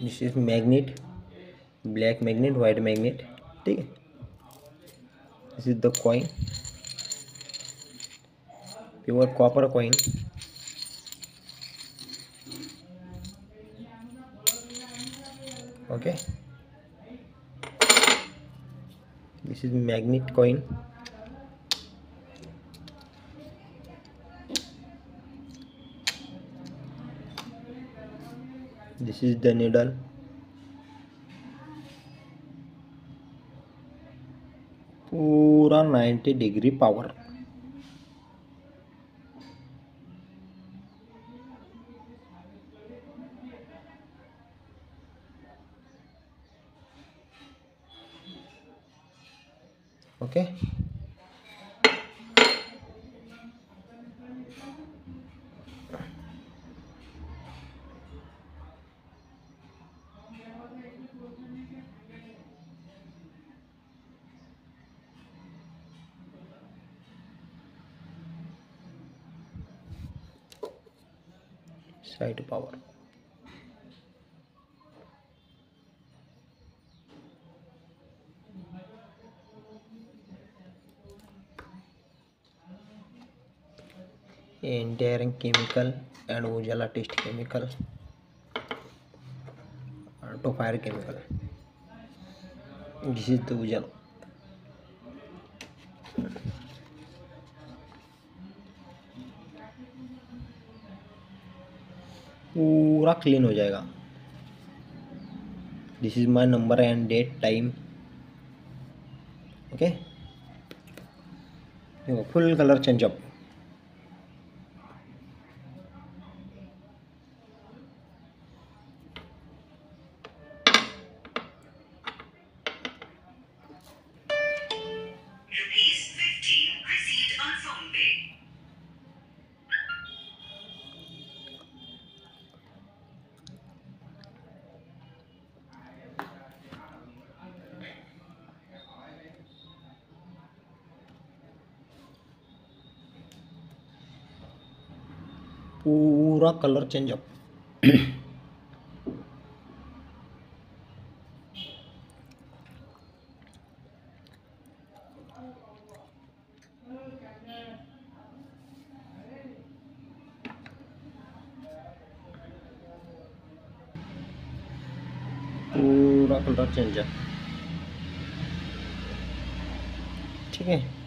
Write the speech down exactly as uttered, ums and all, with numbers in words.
This is magnet, black magnet, white magnet, ठीक है। This is the coin, pure copper coin, okay. This is magnet coin. This is the needle. पूरा ninety degree power. Okay, side power. entire chemical and Ujala test chemical, auto fire chemical. This is the Ujala. पूरा clean हो जाएगा। This is my number and date time, okay. देखो full colour change up. पूरा colour change up. पूरा colour change up, ठीक है।